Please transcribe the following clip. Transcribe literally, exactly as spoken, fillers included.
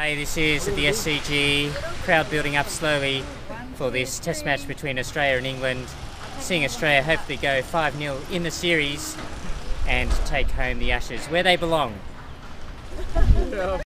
Day this is at the S C G, crowd building up slowly for this test match between Australia and England, seeing Australia hopefully go five nil in the series and take home the Ashes where they belong.